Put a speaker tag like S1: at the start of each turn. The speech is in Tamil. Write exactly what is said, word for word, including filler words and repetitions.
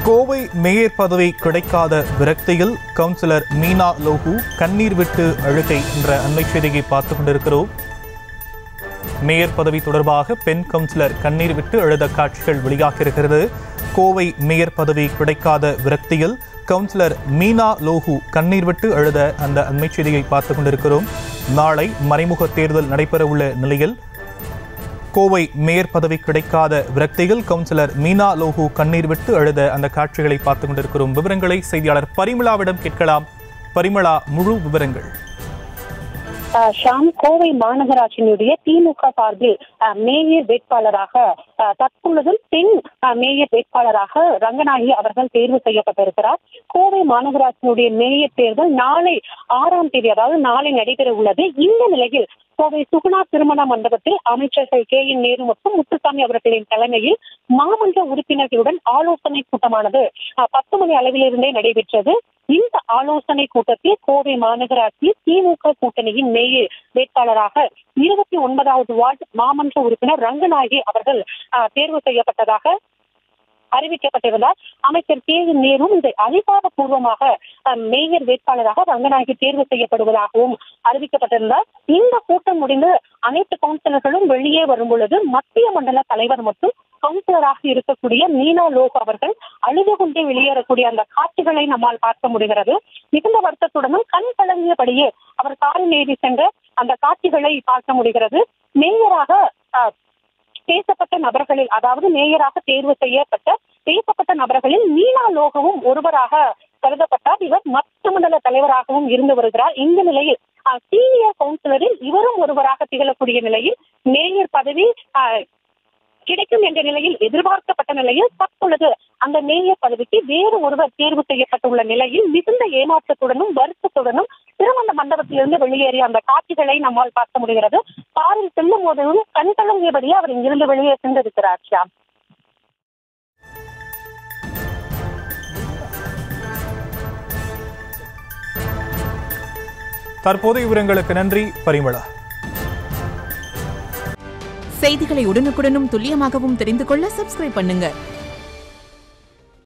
S1: கோவை மேயர் பதவி கிடைக்காத விரக்தியில் கவுன்சிலர் மீனா லோகு கண்ணீர் விட்டு அழுகை என்ற அண்மை செய்தியை பார்த்துக் கொண்டிருக்கிறோம். மேயர் பதவி தொடர்பாக பெண் கவுன்சிலர் கண்ணீர் விட்டு அழுத காட்சிகள் வெளியாகியிருக்கிறது. கோவை மேயர் பதவி கிடைக்காத விரக்தியில் கவுன்சிலர் மீனா லோகு கண்ணீர் விட்டு அழுத அந்த அண்மை செய்தியை பார்த்துக் கொண்டிருக்கிறோம். நாளை மறைமுக தேர்தல் நடைபெறவுள்ள நிலையில் கோவை மேயர் பதவி கிடைக்காத விரக்தியில் கவுன்சிலர் மீனா லோகு கண்ணீர் விட்டு அழுத அந்த காட்சிகளை பார்த்துக் கொண்டிருக்கிறோம். விவரங்களை செய்தியாளர் பரிமளாவிடம் கேட்கலாம். பரிமளா, முழு விவரங்கள்.
S2: ஷாம், கோவை மாநகராட்சியினுடைய திமுக சார்பில் மேயர் வேட்பாளராக தற்பொழுதும் பெண் மேயர் வேட்பாளராக ரங்கநாயகி அவர்கள் தேர்வு செய்யப்பட்டிருக்கிறார். கோவை மாநகராட்சியினுடைய மேயர் தேர்தல் நாளை ஆறாம் தேதி அதாவது நாளை நடைபெற உள்ளது. இந்த நிலையில் கோவை சுகுணா திருமண மண்டபத்தில் அமைச்சர்கள் கே என் நேரு மற்றும் முத்துசாமி அவர்களின் தலைமையில் மாமன்ற உறுப்பினர்களுடன் ஆலோசனை கூட்டமானது பத்து மணி அளவிலிருந்தே நடைபெற்றது. இந்த ஆலோசனை கூட்டத்தில் கோவை மாநகராட்சி திமுக கூட்டணியின் மேயர் வேட்பாளராக இருபத்தி ஒன்பதாவது வார்டு மாமன்ற உறுப்பினர் ரங்கநாயகி அவர்கள் தேர்வு செய்யப்பட்டதாக அறிவிக்கப்பட்டிருந்தார். அமைச்சர் கே என் நேரு இதை அதிகாரப்பூர்வமாக மேயர் வேட்பாளராக ரங்கநாயகி தேர்வு செய்யப்படுவதாகவும் அறிவிக்கப்பட்டிருந்தார். இந்த கூட்டம் முடிந்து அனைத்து கவுன்சிலர்களும் வெளியே வரும் பொழுது மத்திய மண்டல தலைவர் மற்றும் கவுன்சிலராக இருக்கக்கூடிய மீனா லோகு அவர்கள் அழுது கொண்டே வெளியேறக்கூடிய அந்த காட்சிகளை நம்மால் பார்க்க முடிகிறது. மிகுந்த வருத்தத்துடனும் கண் கலங்கியபடியே அவர் காரில் ஏறி சென்ற அந்த காட்சிகளை பார்க்க முடிகிறது. மேயராக பேசப்பட்ட நபர்களில் அதாவது மேயராக தேர்வு செய்யப்பட்ட பேசப்பட்ட நபர்களில் மீனா லோகவும் ஒருவராக கருதப்பட்டார். இவர் மத்திய மண்டல தலைவராகவும் இருந்து வருகிறார். இந்த நிலையில் சீனியர் கவுன்சிலரில் இவரும் ஒருவராக திகழக்கூடிய நிலையில் மேயர் பதவி கிடைக்கும் என்ற நிலையில் எதிர்பார்க்கப்பட்ட நிலையில் தற்பொழுது அந்த மேயர் பதவிக்கு வேறு ஒருவர் தேர்வு செய்யப்பட்டுள்ள நிலையில் மிகுந்த ஏமாற்றத்துடனும் வருத்தத்துடனும் திருமண மண்டபத்திலிருந்து வெளியேறிய அந்த காட்சிகளை நம்மால் பார்க்க முடிகிறது. காரில் செல்லும் போதும் கண் கலங்கியபடியே அவர் இங்கிருந்து வெளியே சென்றிருக்கிறார். ஷாம்,
S1: தற்போதைய விவரங்களுக்கு நன்றி பரிமளா.
S3: செய்திகளை உடனுக்குடனும் துல்லியமாகவும் தெரிந்து கொள்ள சப்ஸ்கிரைப் பண்ணுங்க.